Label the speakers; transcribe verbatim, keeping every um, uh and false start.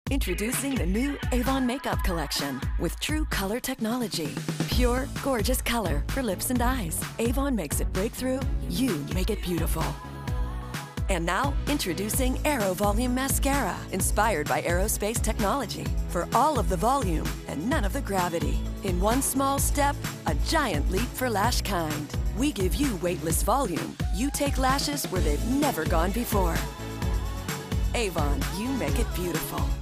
Speaker 1: Introducing the new Avon Makeup Collection with true color technology. Pure, gorgeous color for lips and eyes. Avon makes it breakthrough. You make it beautiful. And now, introducing Aero Volume Mascara, inspired by aerospace technology. For all of the volume and none of the gravity. In one small step, a giant leap for lash kind. We give you weightless volume. You take lashes where they've never gone before. Avon, you make it beautiful.